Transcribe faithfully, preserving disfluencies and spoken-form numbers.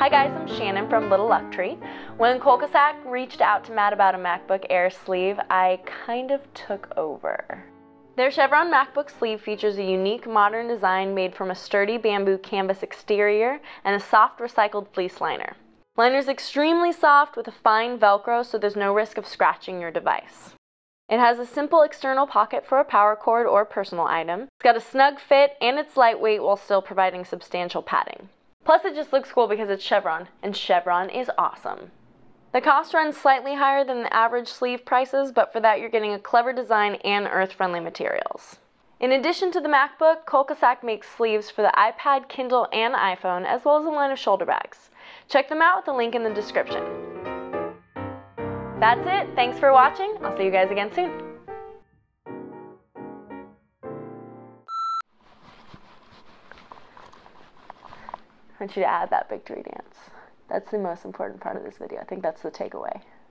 Hi guys, I'm Shannon from Little Luck Tree. When Kolkasak reached out to Matt about a MacBook Air sleeve, I kind of took over. Their Chevron MacBook sleeve features a unique modern design made from a sturdy bamboo canvas exterior and a soft recycled fleece liner. Liner is extremely soft with a fine Velcro, so there's no risk of scratching your device. It has a simple external pocket for a power cord or personal item. It's got a snug fit and it's lightweight while still providing substantial padding. Plus it just looks cool because it's Chevron, and Chevron is awesome. The cost runs slightly higher than the average sleeve prices, but for that you're getting a clever design and earth-friendly materials. In addition to the MacBook, Kolkasak makes sleeves for the iPad, Kindle, and iPhone, as well as a line of shoulder bags. Check them out with the link in the description. That's it. Thanks for watching. I'll see you guys again soon. I want you to add that victory dance. That's the most important part of this video. I think that's the takeaway.